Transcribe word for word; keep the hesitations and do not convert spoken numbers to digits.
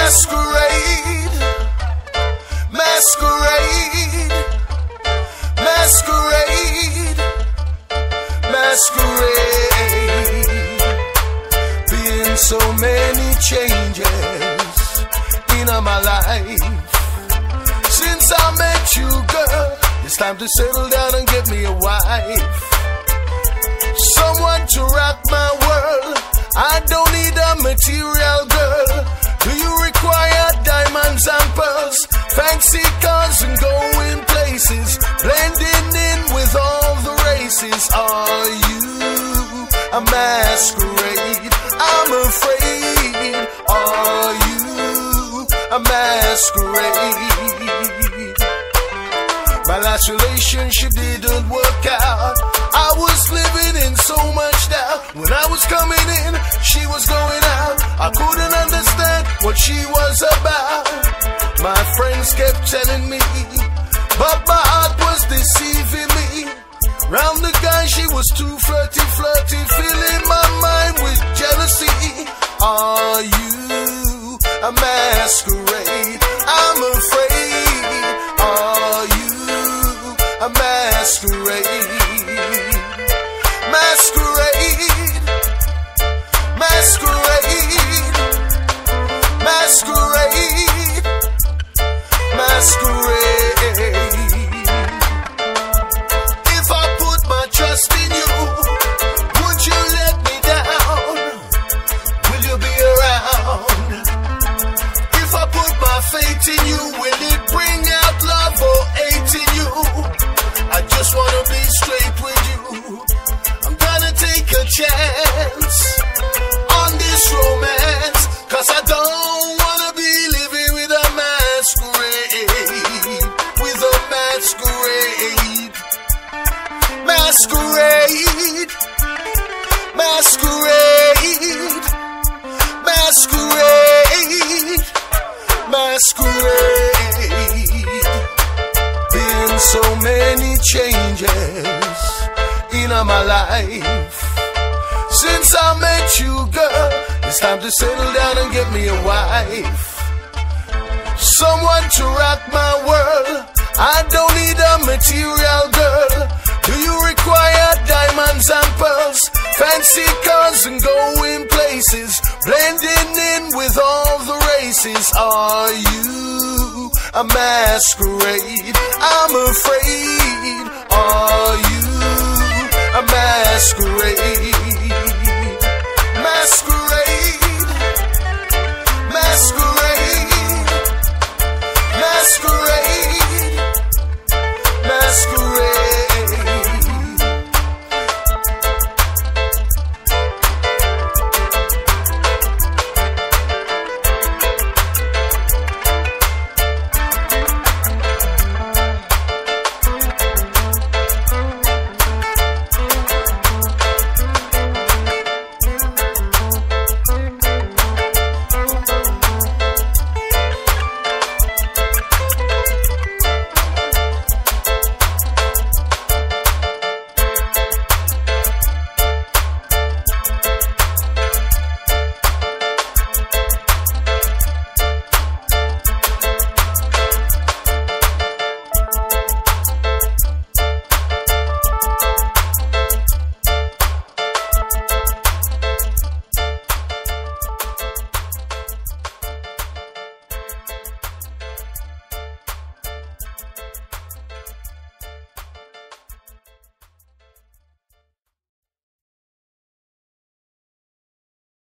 Masqurade, masquerade, masquerade, masquerade. Been so many changes in my life since I met you, girl. It's time to settle down and get me a wife, someone to rock my world. I don't need a material girl. Do you require diamonds and pearls, fancy cars and going places, blending in with all the races? Are you a masquerade? I'm afraid. Are you a masquerade? My last relationship didn't work out. I was living in so much doubt. When I was coming in, she was going out. I couldn't understand what she was about. My friends kept telling me, but my heart was deceiving me. Round the guy, she was too flirty, flirty, filling my mind with jealousy. Are you a masquerade? I'm afraid. Are you a masquerade? Masquerade, masquerade, masquerade, masquerade. If I put my trust in you, would you let me down? Will you be around? If I put my faith in you, will it bring out love or hate in you? I just wanna be straight with you. I'm gonna take a chance on this romance, 'cause I don't wanna be living with a masquerade, with a masquerade. Masquerade, masquerade, masquerade, masquerade. Been so many changes in my life since I met you, girl. It's time to settle down and get me a wife, someone to rock my world. I don't need a material girl. Do you require diamonds and pearls, fancy cars and going places, blending in with all the races? Are you a masquerade? I'm afraid. Are you a masquerade?